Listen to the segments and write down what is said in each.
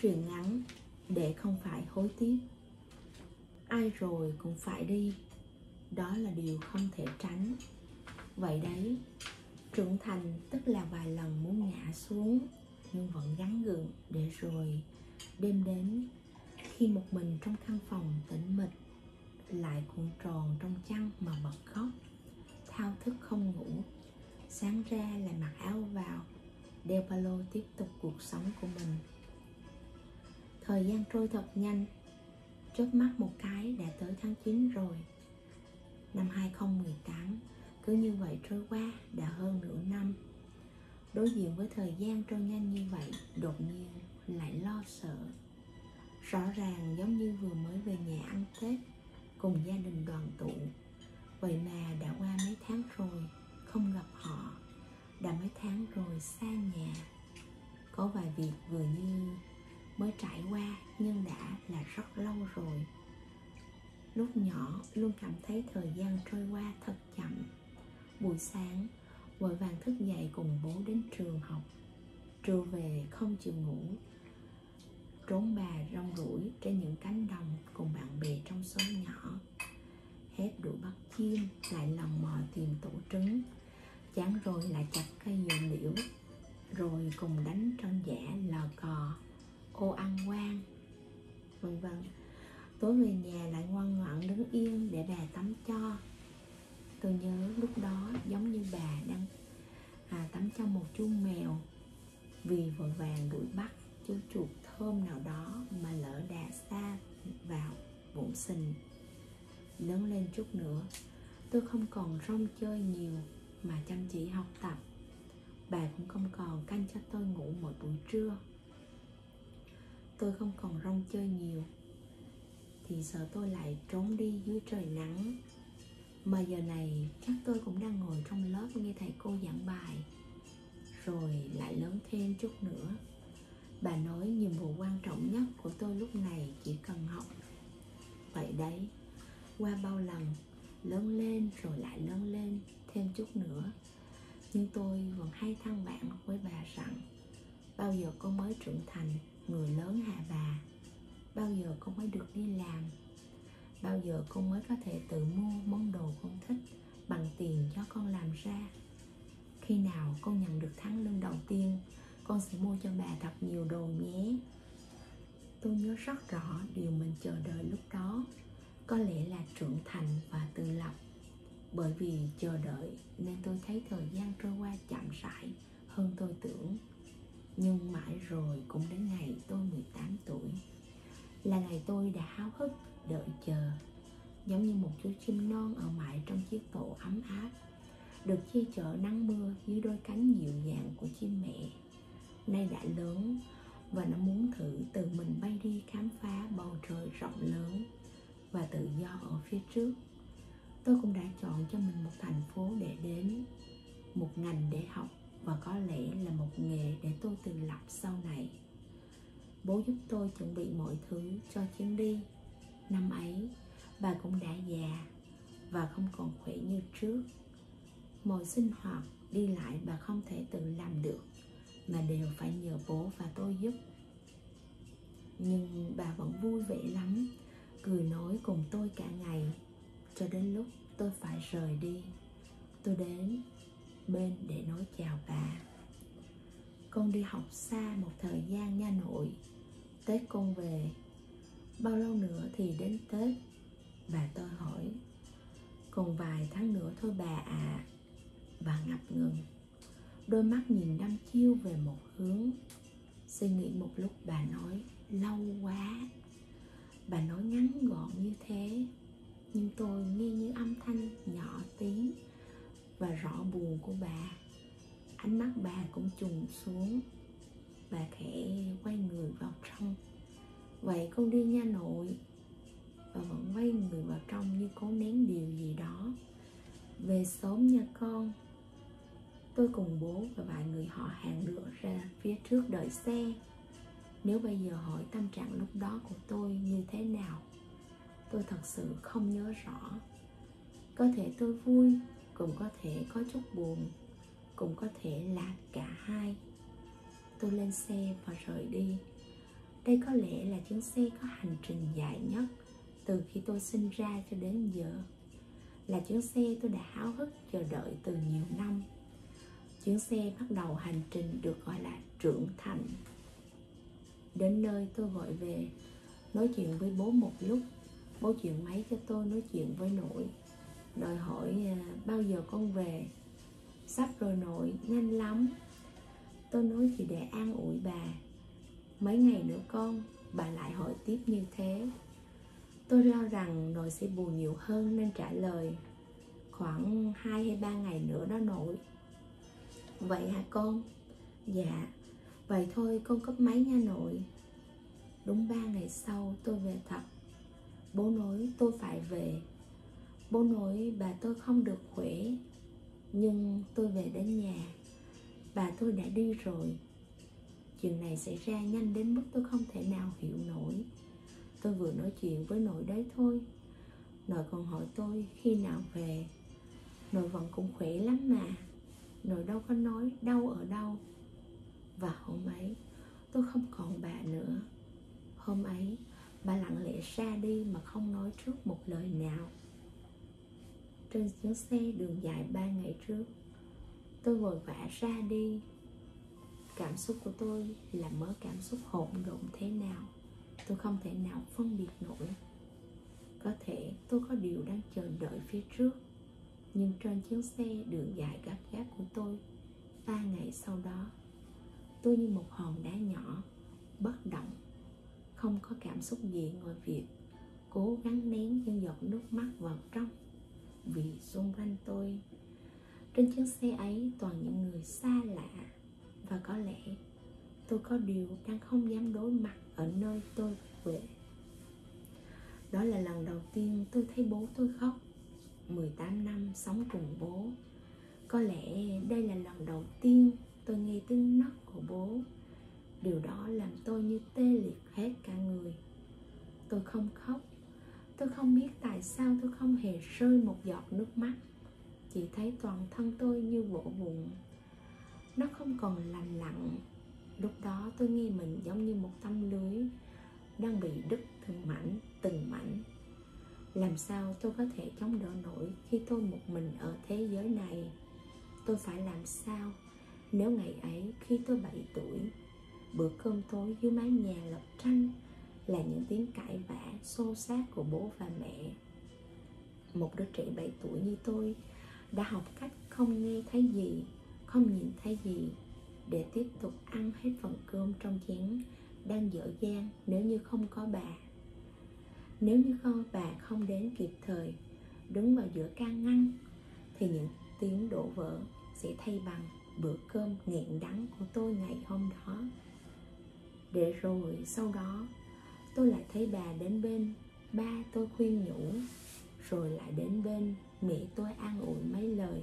truyện ngắn để không phải hối tiếc. Ai rồi cũng phải đi, đó là điều không thể tránh. Vậy đấy, trưởng thành tức là vài lần muốn ngã xuống nhưng vẫn gắng gượng, để rồi đêm đến khi một mình trong căn phòng tĩnh mịch, lại cuộn tròn trong chăn mà bật khóc, thao thức không ngủ. Sáng ra lại mặc áo vào, đeo ba lô tiếp tục cuộc sống của mình. Thời gian trôi thật nhanh, chớp mắt một cái đã tới tháng 9 rồi. Năm 2018 cứ như vậy trôi qua đã hơn nửa năm. Đối diện với thời gian trôi nhanh như vậy, đột nhiên lại lo sợ. Rõ ràng giống như vừa mới về nhà ăn Tết cùng gia đình đoàn tụ, vậy mà đã qua mấy tháng rồi không gặp họ, đã mấy tháng rồi xa nhà. Có vài việc vừa như mới trải qua nhưng đã là rất lâu rồi. Lúc nhỏ luôn cảm thấy thời gian trôi qua thật chậm. Buổi sáng vội vàng thức dậy cùng bố đến trường học, trưa về không chịu ngủ, trốn bà rong ruổi trên những cánh đồng cùng bạn bè trong xóm nhỏ. Hết đuổi bắt chim lại lần mò tìm tổ trứng, chán rồi lại chặt cây dược liễu, rồi cùng đánh trân giả lò cò, ô ăn quan, vân vân. Tối về nhà lại ngoan ngoãn đứng yên để bà tắm cho. Tôi nhớ lúc đó giống như bà đang tắm cho một chú mèo, vì vội vàng đuổi bắt chú chuột thơm nào đó mà lỡ đà xa vào bụng sình. Lớn lên chút nữa, tôi không còn rong chơi nhiều mà chăm chỉ học tập. Bà cũng không còn canh cho tôi ngủ mỗi buổi trưa. Tôi không còn rong chơi nhiều thì sợ tôi lại trốn đi dưới trời nắng. Mà giờ này chắc tôi cũng đang ngồi trong lớp nghe thầy cô giảng bài. Rồi lại lớn thêm chút nữa, bà nói nhiệm vụ quan trọng nhất của tôi lúc này chỉ cần học. Vậy đấy, qua bao lần lớn lên rồi lại lớn lên thêm chút nữa, nhưng tôi vẫn hay than vãn với bà rằng bao giờ con mới trưởng thành, người lớn hả bà? Bao giờ con mới được đi làm? Bao giờ con mới có thể tự mua món đồ con thích bằng tiền do con làm ra? Khi nào con nhận được tháng lương đầu tiên, con sẽ mua cho bà thật nhiều đồ nhé. Tôi nhớ rất rõ điều mình chờ đợi lúc đó có lẽ là trưởng thành và tự lập. Bởi vì chờ đợi nên tôi thấy thời gian trôi qua chậm rãi hơn tôi tưởng. Nhưng mãi rồi cũng đến ngày tôi 18 tuổi, là ngày tôi đã háo hức đợi chờ, giống như một chú chim non ở mãi trong chiếc tổ ấm áp, được che chở nắng mưa dưới đôi cánh dịu dàng của chim mẹ. Nay đã lớn và nó muốn thử tự mình bay đi khám phá bầu trời rộng lớn và tự do ở phía trước. Tôi cũng đã chọn cho mình một thành phố để đến, một ngành để học và có lẽ là một nghề để tôi tự lập sau này. Bố giúp tôi chuẩn bị mọi thứ cho chuyến đi. Năm ấy, bà cũng đã già và không còn khỏe như trước. Mọi sinh hoạt đi lại bà không thể tự làm được, mà đều phải nhờ bố và tôi giúp. Nhưng bà vẫn vui vẻ lắm, cười nói cùng tôi cả ngày, cho đến lúc tôi phải rời đi. Tôi đến bên để nói chào bà. Con đi học xa một thời gian nha nội. Tết con về, bao lâu nữa thì đến Tết? Bà tôi hỏi. Còn vài tháng nữa thôi bà ạ. Bà ngập ngừng, đôi mắt nhìn đăm chiêu về một hướng. Suy nghĩ một lúc bà nói, lâu quá. Bà nói ngắn gọn như thế, nhưng tôi nghe như âm thanh nhỏ tí và rõ buồn của bà. Ánh mắt bà cũng trùng xuống. Bà khẽ quay người vào trong. Vậy con đi nha nội. Bà vẫn quay người vào trong như cố nén điều gì đó. Về sớm nha con. Tôi cùng bố và vài người họ hàng nữa ra phía trước đợi xe. Nếu bây giờ hỏi tâm trạng lúc đó của tôi như thế nào, tôi thật sự không nhớ rõ. Có thể tôi vui, cũng có thể có chút buồn, cũng có thể là cả hai. Tôi lên xe và rời đi. Đây có lẽ là chuyến xe có hành trình dài nhất từ khi tôi sinh ra cho đến giờ. Là chuyến xe tôi đã háo hức chờ đợi từ nhiều năm. Chuyến xe bắt đầu hành trình được gọi là trưởng thành. Đến nơi tôi vội về, nói chuyện với bố một lúc. Bố chuyển máy cho tôi nói chuyện với nội, đòi hỏi bao giờ con về. Sắp rồi nội, nhanh lắm. Tôi nói chỉ để an ủi bà. Mấy ngày nữa con, bà lại hỏi tiếp như thế. Tôi lo rằng nội sẽ buồn nhiều hơn nên trả lời, khoảng 2 hay 3 ngày nữa đó nội. Vậy hả con? Dạ, vậy thôi con cúp máy nha nội. Đúng 3 ngày sau tôi về thật. Bố nói tôi phải về. Bố nói bà tôi không được khỏe. Nhưng tôi về đến nhà, bà tôi đã đi rồi. Chuyện này xảy ra nhanh đến mức tôi không thể nào hiểu nổi. Tôi vừa nói chuyện với nội đấy thôi, nội còn hỏi tôi khi nào về. Nội vẫn cũng khỏe lắm mà, nội đâu có nói đau ở đâu. Và hôm ấy tôi không còn bà nữa. Hôm ấy bà lặng lẽ ra đi mà không nói trước một lời nào. Trên chuyến xe đường dài 3 ngày trước, tôi vội vã ra đi. Cảm xúc của tôi là mớ cảm xúc hỗn độn thế nào tôi không thể nào phân biệt nổi. Có thể tôi có điều đang chờ đợi phía trước, nhưng trên chuyến xe đường dài gấp gáp của tôi 3 ngày sau đó, tôi như một hòn đá nhỏ, bất động, không có cảm xúc gì ngoài việc cố gắng nén những giọt nước mắt vào trong vì xung quanh tôi. Trên chuyến xe ấy toàn những người xa lạ, và có lẽ tôi có điều đang không dám đối mặt ở nơi tôi về. Đó là lần đầu tiên tôi thấy bố tôi khóc. 18 năm sống cùng bố, có lẽ đây là lần đầu tiên tôi nghe tiếng nấc của bố. Điều đó làm tôi như tê liệt hết cả người. Tôi không khóc. Tôi không biết tại sao tôi không hề rơi một giọt nước mắt. Chỉ thấy toàn thân tôi như vỗ vụn. Nó không còn lành lặn. Lúc đó tôi nghe mình giống như một tấm lưới đang bị đứt từng mảnh. Làm sao tôi có thể chống đỡ nổi khi tôi một mình ở thế giới này? Tôi phải làm sao nếu ngày ấy khi tôi 7 tuổi, bữa cơm tối dưới mái nhà lợp tranh là những tiếng cãi vã xô xát của bố và mẹ? Một đứa trẻ 7 tuổi như tôi đã học cách không nghe thấy gì, không nhìn thấy gì, để tiếp tục ăn hết phần cơm trong chén đang dở dang nếu như không có bà. Nếu như bà không đến kịp thời, đứng vào giữa can ngăn, thì những tiếng đổ vỡ sẽ thay bằng bữa cơm nghẹn đắng của tôi ngày hôm đó. Để rồi sau đó tôi lại thấy bà đến bên ba tôi khuyên nhủ, rồi lại đến bên mẹ tôi an ủi mấy lời.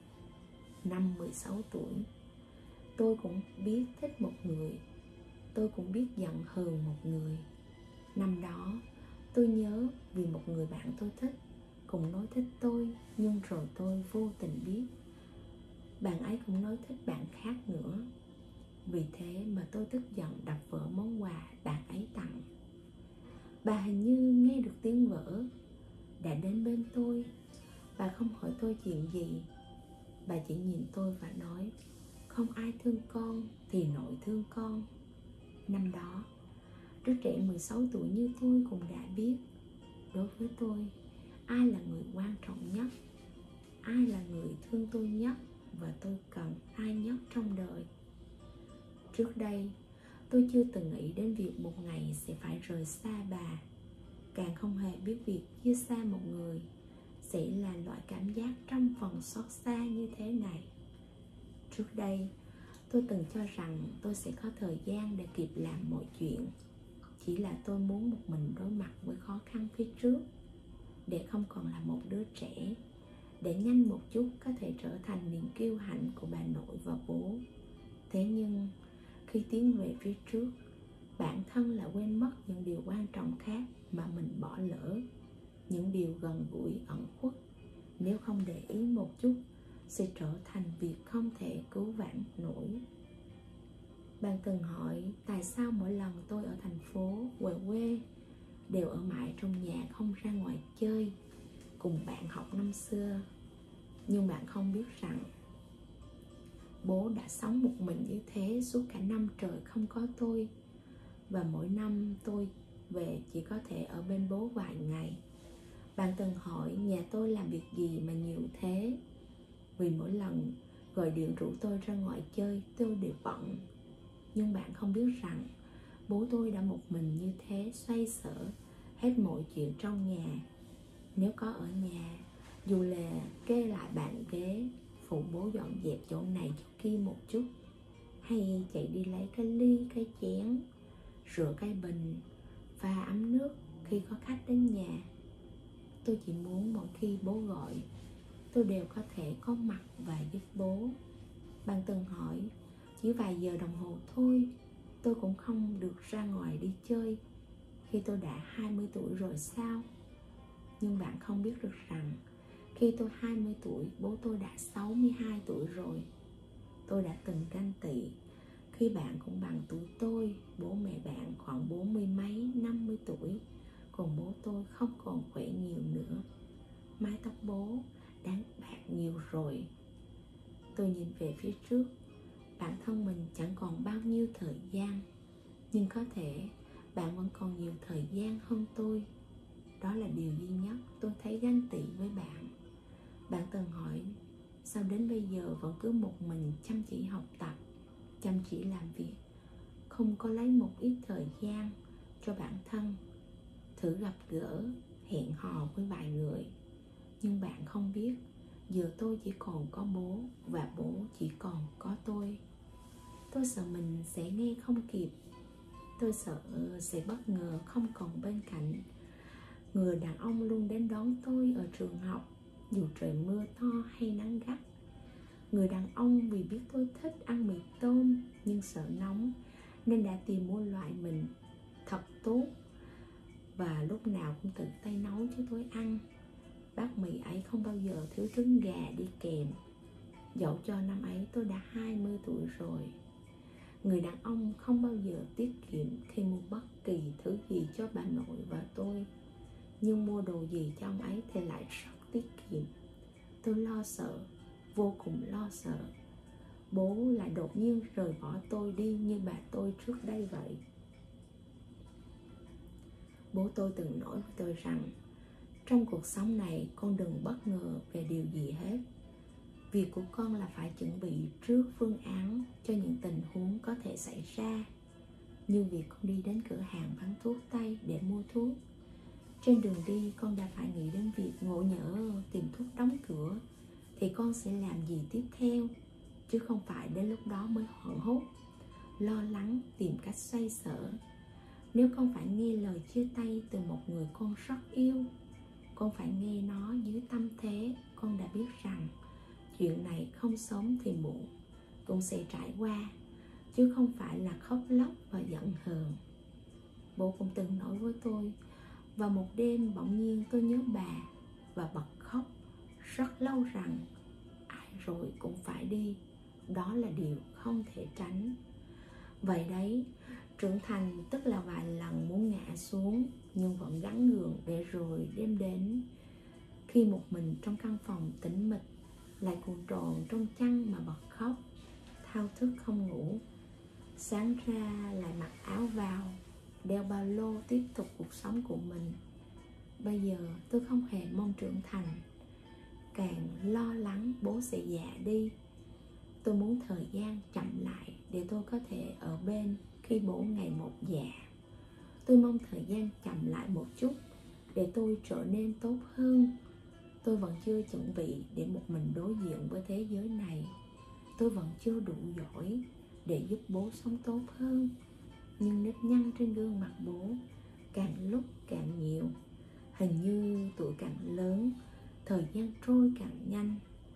Năm 16 tuổi, tôi cũng biết thích một người. Tôi cũng biết giận hờn một người. Năm đó tôi nhớ vì một người bạn tôi thích cũng nói thích tôi, nhưng rồi tôi vô tình biết bạn ấy cũng nói thích bạn khác nữa. Vì thế mà tôi tức giận đập vỡ món quà bạn ấy tặng. Bà hình như nghe được tiếng vỡ, đã đến bên tôi. Bà không hỏi tôi chuyện gì. Bà chỉ nhìn tôi và nói, không ai thương con thì nội thương con. Năm đó, đứa trẻ 16 tuổi như tôi cũng đã biết, đối với tôi, ai là người quan trọng nhất, ai là người thương tôi nhất và tôi cần ai nhất trong đời. Trước đây, tôi chưa từng nghĩ đến việc một ngày sẽ phải rời xa bà, càng không hề biết việc chia xa một người sẽ là loại cảm giác trăm phần xót xa như thế này. Trước đây, tôi từng cho rằng tôi sẽ có thời gian để kịp làm mọi chuyện. Chỉ là tôi muốn một mình đối mặt với khó khăn phía trước, để không còn là một đứa trẻ, để nhanh một chút có thể trở thành niềm kiêu hãnh của bà nội và bố. Thế nhưng, khi tiến về phía trước, bản thân là quên mất những điều quan trọng khác mà mình bỏ lỡ. Những điều gần gũi ẩn khuất, nếu không để ý một chút, sẽ trở thành việc không thể cứu vãn nổi. Bạn từng hỏi tại tại sao mỗi lần tôi ở thành phố, về quê đều ở mãi trong nhà, không ra ngoài chơi cùng bạn học năm xưa. Nhưng bạn không biết rằng bố đã sống một mình như thế suốt cả năm trời không có tôi. Và mỗi năm tôi về chỉ có thể ở bên bố vài ngày. Bạn từng hỏi nhà tôi làm việc gì mà nhiều thế? Vì mỗi lần gọi điện rủ tôi ra ngoài chơi, tôi đều bận. Nhưng bạn không biết rằng bố tôi đã một mình như thế xoay sở hết mọi chuyện trong nhà. Nếu có ở nhà, dù là kê lại bàn ghế, phụ bố dọn dẹp chỗ này chỗ kia một chút, hay chạy đi lấy cái ly, cái chén, rửa cái bình, pha ấm nước khi có khách đến nhà, tôi chỉ muốn mỗi khi bố gọi, tôi đều có thể có mặt và giúp bố. Bạn từng hỏi, chỉ vài giờ đồng hồ thôi, tôi cũng không được ra ngoài đi chơi khi tôi đã 20 tuổi rồi sao? Nhưng bạn không biết được rằng khi tôi 20 tuổi, bố tôi đã 62 tuổi rồi. Tôi đã từng ganh tị khi bạn cũng bằng tuổi tôi, bố mẹ bạn khoảng 40 mấy, 50 tuổi, còn bố tôi không còn khỏe nhiều nữa. Mái tóc bố đã bạc nhiều rồi. Tôi nhìn về phía trước, bản thân mình chẳng còn bao nhiêu thời gian, nhưng có thể bạn vẫn còn nhiều thời gian hơn tôi. Đó là điều duy nhất tôi thấy ganh tị với bạn. Bạn từng hỏi, sao đến bây giờ vẫn cứ một mình chăm chỉ học tập, chăm chỉ làm việc, không có lấy một ít thời gian cho bản thân, thử gặp gỡ, hẹn hò với vài người. Nhưng bạn không biết, giờ tôi chỉ còn có bố và bố chỉ còn có tôi. Tôi sợ mình sẽ nghe không kịp. Tôi sợ sẽ bất ngờ không còn bên cạnh người đàn ông luôn đến đón tôi ở trường học, dù trời mưa to hay nắng gắt. Người đàn ông vì biết tôi thích ăn mì tôm nhưng sợ nóng nên đã tìm mua loại mình thật tốt và lúc nào cũng tự tay nấu cho tôi ăn. Bát mì ấy không bao giờ thiếu trứng gà đi kèm, dẫu cho năm ấy tôi đã 20 tuổi rồi. Người đàn ông không bao giờ tiết kiệm khi mua bất kỳ thứ gì cho bà nội và tôi, nhưng mua đồ gì cho ông ấy thì lại rất tiết kiệm. Tôi lo sợ, vô cùng lo sợ bố lại đột nhiên rời bỏ tôi đi như bà tôi trước đây vậy. Bố tôi từng nói với tôi rằng, trong cuộc sống này con đừng bất ngờ về điều gì hết. Việc của con là phải chuẩn bị trước phương án cho những tình huống có thể xảy ra, như việc con đi đến cửa hàng bán thuốc tây để mua thuốc. Trên đường đi con đã phải nghĩ đến việc ngộ nhỡ tìm thuốc đóng cửa thì con sẽ làm gì tiếp theo, chứ không phải đến lúc đó mới hoảng hốt, lo lắng tìm cách xoay sở. Nếu con phải nghe lời chia tay từ một người con rất yêu, con phải nghe nó dưới tâm thế con đã biết rằng chuyện này không sớm thì muộn cũng sẽ trải qua, chứ không phải là khóc lóc và giận hờn. Bố cũng từng nói với tôi, vào một đêm bỗng nhiên tôi nhớ bà và bật khóc rất lâu rằng ai rồi cũng phải đi, đó là điều không thể tránh. Vậy đấy, trưởng thành tức là vài lần muốn ngã xuống nhưng vẫn gắng gượng để rồi đêm đến, khi một mình trong căn phòng tĩnh mịch, lại cuộn tròn trong chăn mà bật khóc, thao thức không ngủ. Sáng ra lại mặc áo vào, đeo ba lô tiếp tục cuộc sống của mình. Bây giờ tôi không hề mong trưởng thành, càng lo lắng bố sẽ già đi. Tôi muốn thời gian chậm lại để tôi có thể ở bên khi bố ngày một già. Tôi mong thời gian chậm lại một chút để tôi trở nên tốt hơn. Tôi vẫn chưa chuẩn bị để một mình đối diện với thế giới này. Tôi vẫn chưa đủ giỏi để giúp bố sống tốt hơn. Nhưng nếp nhăn trên gương mặt bố càng lúc càng nhiều. Hình như tuổi càng lớn, thời gian trôi càng nhanh.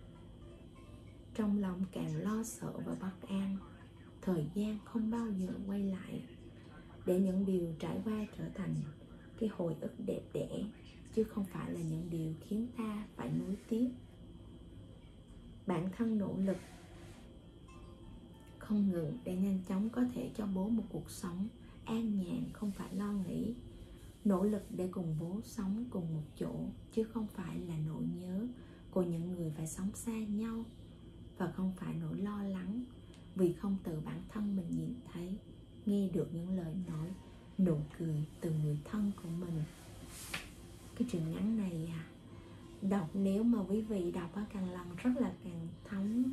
Trong lòng càng lo sợ và bất an. Thời gian không bao giờ quay lại, để những điều trải qua trở thành cái hồi ức đẹp đẽ, chứ không phải là những điều khiến ta phải nuối tiếc. Bản thân nỗ lực không ngừng để nhanh chóng có thể cho bố một cuộc sống an nhàn, không phải lo nghĩ. Nỗ lực để cùng bố sống cùng một chỗ, chứ không phải là nỗi nhớ của những người phải sống xa nhau. Và không phải nỗi lo lắng vì không từ bản thân mình nhìn thấy, nghe được những lời nói, nụ cười từ người thân của mình. Cái truyện ngắn này đọc, nếu mà quý vị đọc càng lần rất là càng thấm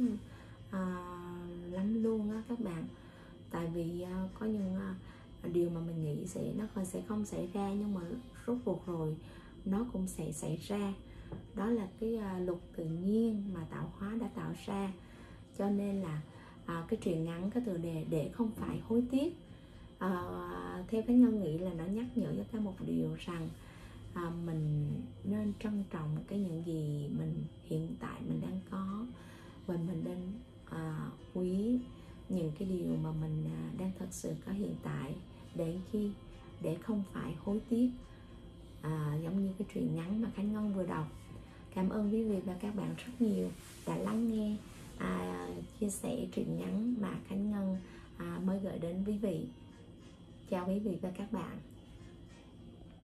lắm luôn á các bạn. Tại vì có những điều mà mình nghĩ nó sẽ không xảy ra, nhưng mà rốt cuộc rồi nó cũng sẽ xảy ra. Đó là cái luật tự nhiên mà tạo hóa đã tạo ra. Cho nên là cái truyện ngắn, cái tựa đề để không phải hối tiếc, theo cái Ngân nghĩ là nó nhắc nhở cho ta một điều rằng mình nên trân trọng những gì mình hiện tại mình đang có, và mình nên quý những cái điều mà mình đang thật sự có hiện tại, để không phải hối tiếc, giống như cái truyện ngắn mà Khánh Ngân vừa đọc. Cảm ơn quý vị và các bạn rất nhiều đã lắng nghe chia sẻ truyện ngắn mà Khánh Ngân mới gửi đến quý vị. Chào quý vị và các bạn.